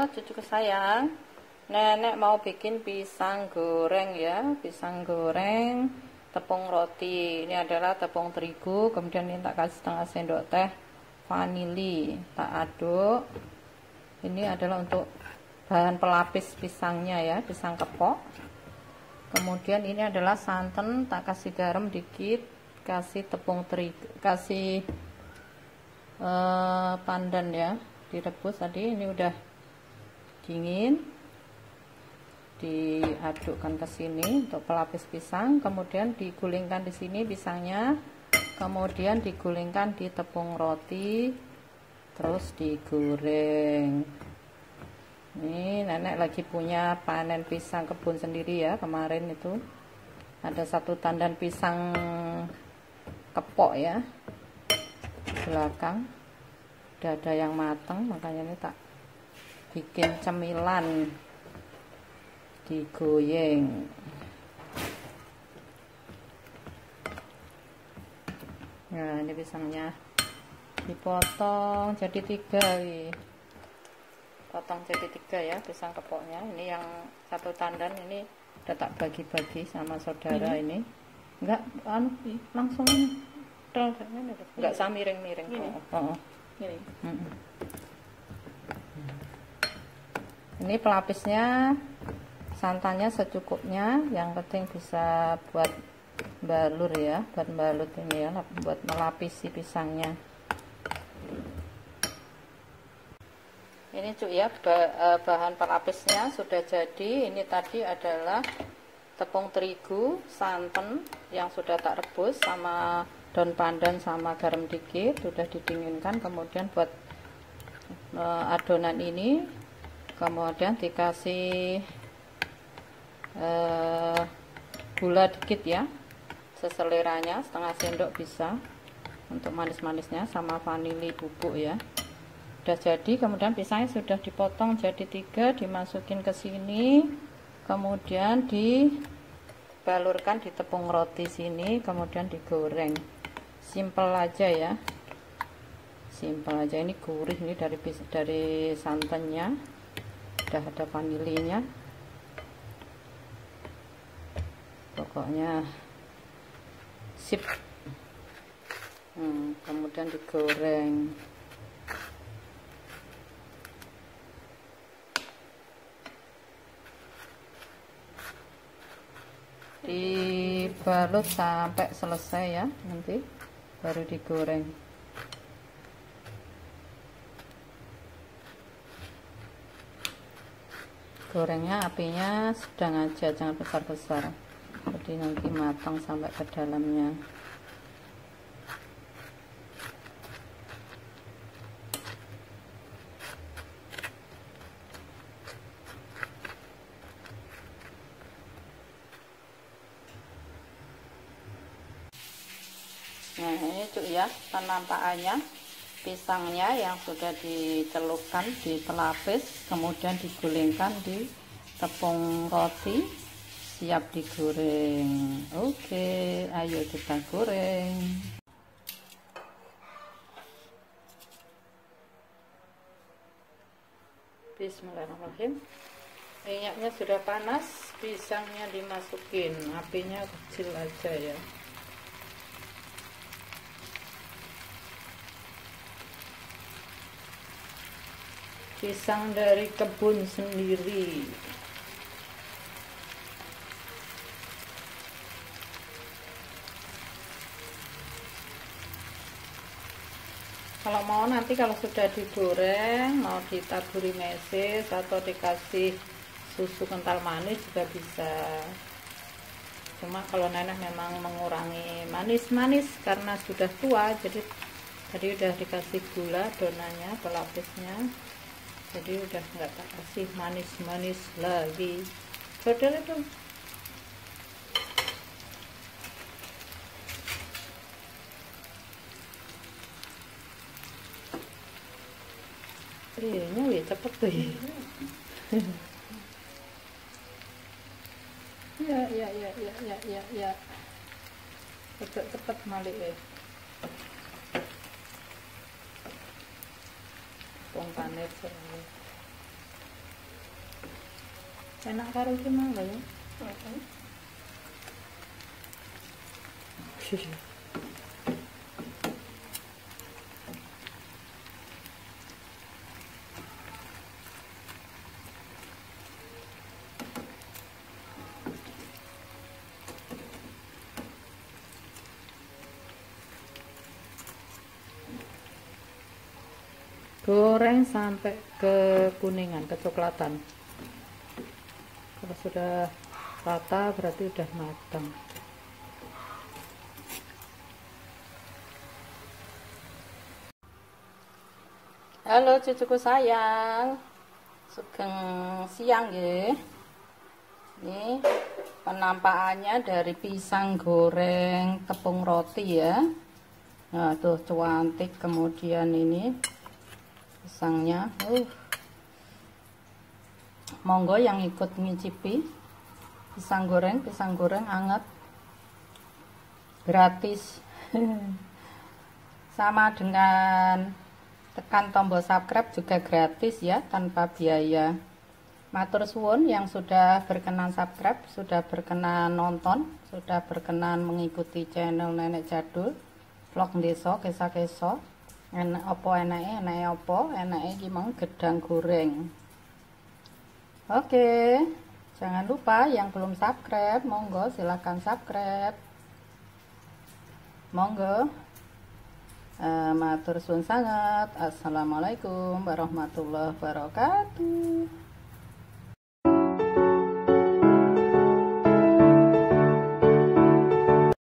cucu kesayang, nenek mau bikin pisang goreng ya, pisang goreng tepung roti. Ini adalah tepung terigu, kemudian ini tak kasih setengah sendok teh vanili, tak aduk. Ini adalah untuk bahan pelapis pisangnya ya, pisang kepok. Kemudian ini adalah santan, tak kasih garam dikit, kasih tepung terigu, kasih pandan ya, direbus tadi. Ini udah dingin, diadukkan ke sini untuk pelapis pisang, kemudian digulingkan di sini pisangnya, kemudian digulingkan di tepung roti, terus digoreng. Ini nenek lagi punya panen pisang kebun sendiri ya, kemarin itu ada satu tandan pisang kepok ya belakang, udah ada yang matang, makanya ini tak bikin cemilan, digoyeng. Nah ini pisangnya dipotong jadi 3, potong jadi 3 ya pisang kepoknya. Ini yang satu tandan ini udah tak bagi-bagi sama saudara. Ini enggak langsung enggak sama miring-miring. Ini pelapisnya santannya secukupnya, yang penting bisa buat balur ya, buat balut ini ya, buat melapisi pisangnya. Ini cuy ya, bahan pelapisnya sudah jadi. Ini tadi adalah tepung terigu, santan yang sudah tak rebus sama daun pandan sama garam dikit, sudah didinginkan. Kemudian buat adonan ini, kemudian dikasih gula dikit ya, seseleranya, setengah sendok bisa untuk manis-manisnya, sama vanili bubuk ya. Udah jadi. Kemudian pisangnya sudah dipotong jadi 3, dimasukin ke sini, kemudian dibalurkan di tepung roti sini, kemudian digoreng. Simple aja ya, simple aja. Ini gurih, ini dari santannya, udah ada vanilinya, pokoknya sip. Kemudian digoreng. Dibalut sampai selesai ya, nanti baru digoreng. Gorengnya apinya sedang aja, jangan besar-besar, jadi nanti matang sampai ke dalamnya. Nah ini cuy ya, penampakannya pisangnya yang sudah dicelupkan di pelapis, kemudian digulingkan di tepung roti, siap digoreng. Oke, ayo kita goreng. Bismillahirrahmanirrahim. Minyaknya sudah panas, pisangnya dimasukin, apinya kecil aja ya. Pisang dari kebun sendiri. Kalau mau nanti kalau sudah digoreng, mau ditaburi meses atau dikasih susu kental manis juga bisa. Cuma kalau nenek memang mengurangi manis-manis karena sudah tua, jadi tadi udah dikasih gula donanya, pelapisnya, jadi udah nggak tak kasih manis-manis lagi. Saudara itu iya cepet tuh ya. Ya cepet malik ya. Tong panet. Enak karo iki mang lho ya. Goreng sampai kekuningan, kecoklatan. Kalau sudah rata berarti udah matang. Halo cucuku sayang, sugeng siang ya. Ini penampakannya dari pisang goreng tepung roti ya. Nah tuh cantik. Kemudian ini pisangnya, monggo yang ikut ngicipi pisang goreng anget gratis. Sama dengan tekan tombol subscribe juga gratis ya, tanpa biaya. Matur suwun yang sudah berkenan subscribe, sudah berkenan nonton, sudah berkenan mengikuti channel Nenek Jadul vlog desa kisah-kisah. Enak apa enake apa enake iki mang gedang goreng. Oke, jangan lupa yang belum subscribe, monggo silahkan subscribe. Monggo. Matur suwun sangat. Assalamualaikum warahmatullahi wabarakatuh.